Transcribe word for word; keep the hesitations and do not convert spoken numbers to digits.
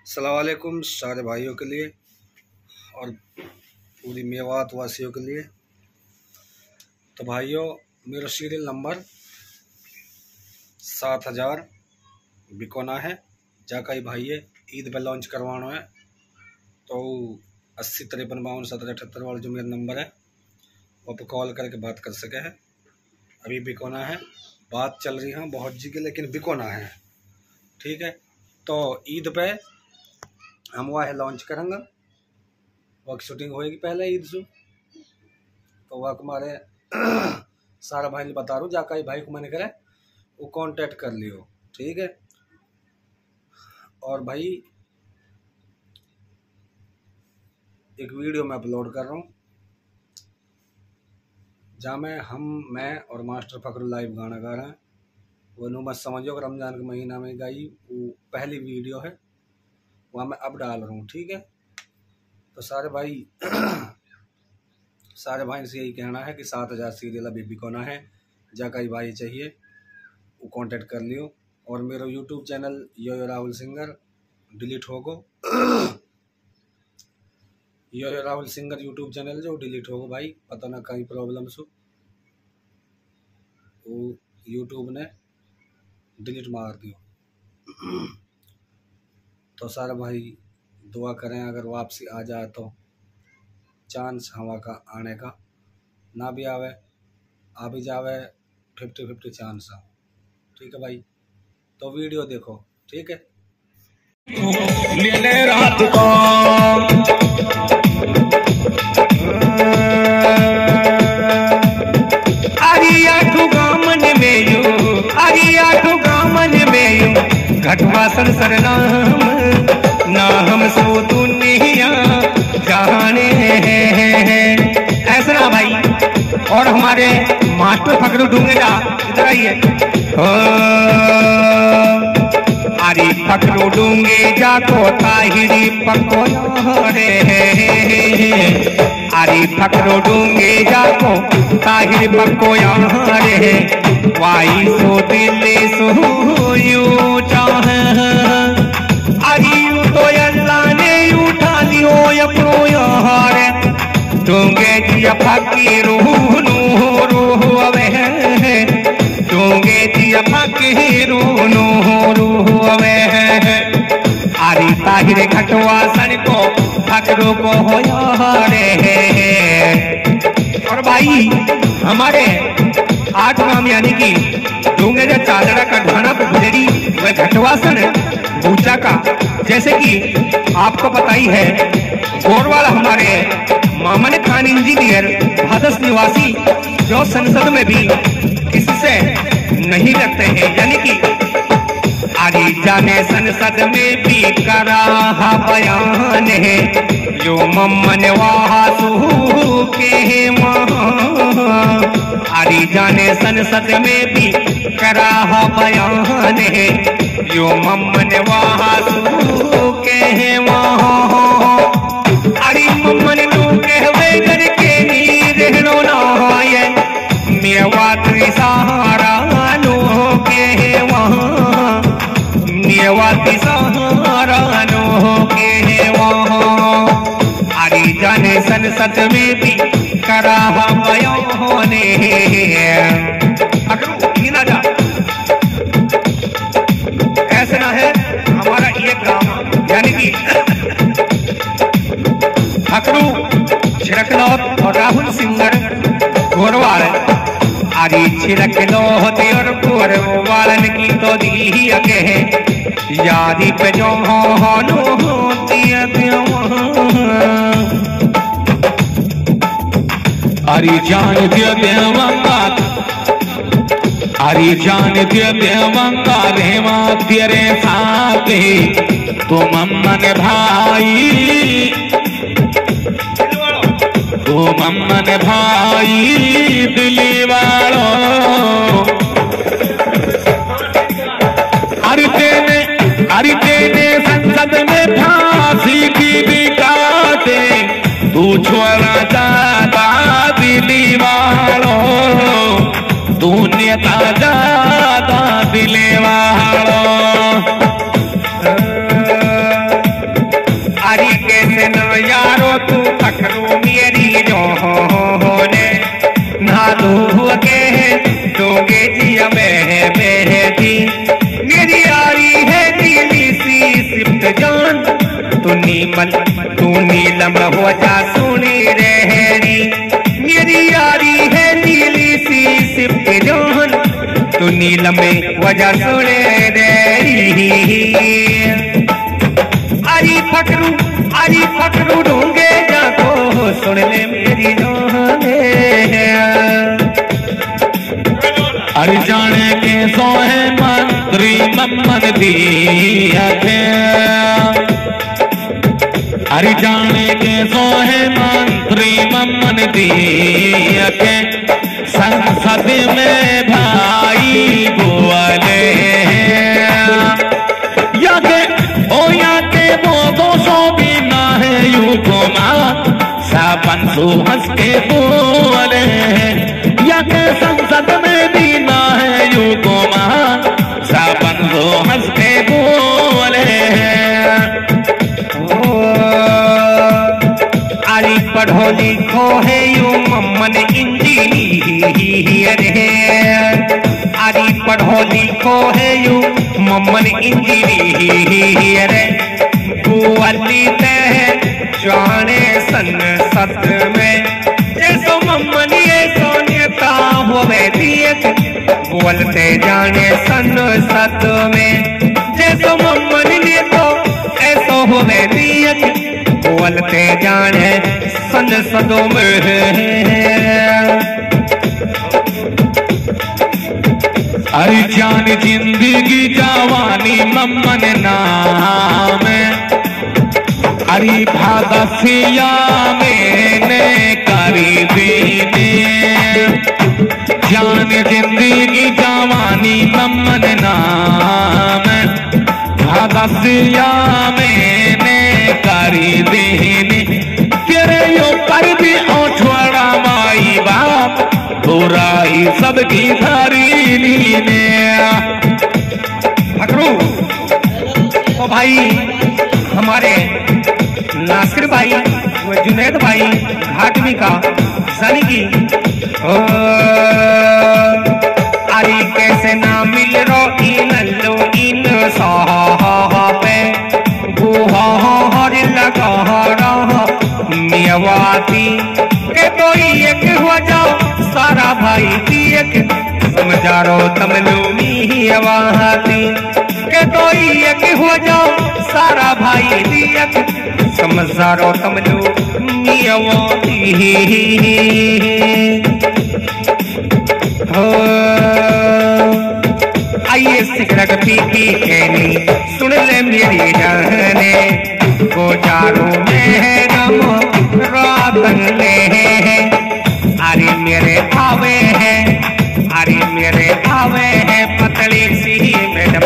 अस्सलाम वालेकुम सारे भाइयों के लिए और पूरी मेवात वासियों के लिए। तो भाइयों, मेरा सीरियल नंबर सात हज़ार बिकोना है। जाकाई भाइये ईद पे लॉन्च करवाना है, तो अस्सी तिरपन बावन सत्रह अठहत्तर वाला जो मेरा नंबर है वो पे कॉल करके बात कर सके है। अभी बिकोना है, बात चल रही है बहुत जी की, लेकिन बिकोना है। ठीक है, तो ईद पे हम वह लॉन्च करेंगे, वह शूटिंग होएगी पहले ईद से। तो वह हमारे सारा भाई बता रहा हूँ, जाकर भाई को मैंने करे वो कांटेक्ट कर लियो। ठीक है, और भाई एक वीडियो मैं अपलोड कर रहा हूँ जहाँ में हम मैं और मास्टर फखरू लाइव गाना गा रहे हैं। वो नु मत समझो कि रमज़ान के महीना में गाई, वो पहली वीडियो है, वहाँ मैं अब डाल रहा हूँ। ठीक है, तो सारे भाई सारे भाई से यही कहना है कि सात हज़ार सीरियल अभी बिकोना है। जाकाई भाई चाहिए वो कांटेक्ट कर लियो। और मेरा YouTube channel yo yo Rahul singer delete होगो yo yo Rahul singer YouTube channel जो डिलीट होगो भाई, पता ना कहीं प्रॉब्लम सो वो यूट्यूब ने डिलीट मार दियो। तो सारे भाई दुआ करें, अगर वापसी आ जाए तो चांस हवा का आने का, ना भी आवे आ भी जावे फिफ्टी फिफ्टी चांस है। ठीक है भाई, तो वीडियो देखो। ठीक है, रात को अरिया ठुगा मन में यू अरिया ठुगा मन में यू घटवा संसर नाम ना हम सो दुनिया जाने ऐसा ना भाई। और हमारे मास्टर फखरू ढूंढेगा इधर आइए। अरे फखरू ढूंढे जाको ताहिरी पको रे, अरे फखरू ढूंढे जाको ताहिर पको रे, वाई सो दिल सो यू चाह। अरे यू तो अल्लाह ने उठा लियो अपनो यार, ढूंढे जिया फकीर नो रूह अवे, ढूंढे जिया फकीर नो रूह अवे। अरे ताहिर घटवा सन को फकरो को हो रे। और भाई हमारे आठ नाम यानी कि ढूंढे जा चादरा का ढाना पे गुजरी वह घटवासन बूचा का, जैसे कि आपको पता ही है गोरवाल हमारे मामन खान इंजीनियर भादस निवासी जो संसद में भी किसी से नहीं लगते हैं, यानी कि आरी जाने संसद में भी करा बयान है जो मम्मन वासु के मां। आरी जाने संसद में भी करा बयान है जो मम्मन वासु के मां। अरे मम्मन नु कहवे करके नी रहनो ना है, मेवात सहारा नो के वहाँ, मेवात सहारा नो के वहाँ। अरे जाने संसद में भी करा बयान अगर ना जा ऐसा ना है। हमारा ये गाँव यानी कि फखरू छिड़कलौत और राहुल सिंगर गोरवाल, अरे छिड़कलौत और गोरवालन की तो दी के यादी पे जो नो अरे जान दिया देवंगा, अरे जान दिया देवंगा रेवा तेरे साथ तो मम्मन भाई, ओ मम्मन भाई दिली वालों। अरे तेने अरे तेने संसद में फांसी की भी काटे, तू छोड़ा जाता दिली वालों, तू नेता जाता दिली वालों। नीमल तू नीलम हो जा सुनी रहनी, मेरी यारी है नीली सी सिप जोहन, तू नीलम हो जा सुने रहनी। अरी फकरू अरी फकरू ढूंढे जाको सुन ले मेरी जोहन। अरे जाने के सोहे मंत्री मम्मन दिया थे, अरे जाने के सोहे मंत्री मम्मन दिया थे, संसद में भाई बोले या के ओ या के वो दो सौ बिना है यू घुमा साबन सो हंस के बोले, या के संसद में दीना है यू घुमा साबन सो हंस के बोले। अरे पढ़ो लिखो है यू मम्मन इंजीनियर है, अरे पढ़ो लिखो है यू मम्मन इंजीनियर है, बुअली तह जाने संसद में जैसो मम्मन ये सो नेता होवे दियक, बोलते जाने संसद में जैसो मम्मन ने तो ऐसो होवे दियक, बोलते जाने संसदों में। अरे जान जिंदगी जवानी मम्मन नाम, अरे भागसिया मैंने करी दीने, जान जिंदगी जवानी मम्मन नाम, भागसिया मैंने करी दीने, तेरे यो पर भी छोड़ा माई बाप बुराई सबकी धारी लीने। फकरू ओ भाई हमारे नासिर भाई वो जुनैद भाई घाटवी का सनी की, अरे कैसे ना मिल रो इन लो इन साहबे गुहार लगा रहा मियावाती के तो एक हो जाओ सारा भाई दियक, समझा रो तमलू मियावाती के तो एक हो जाओ सारा भाई दियक, समझा रो तमलू मियावाती। आइए सिगरेट पी पी के नी सुन ले मेरी जाने, गोचारों में गम रातन ले हैं, अरे मेरे आवे हैं, अरे मेरे आवे हैं पतली सी में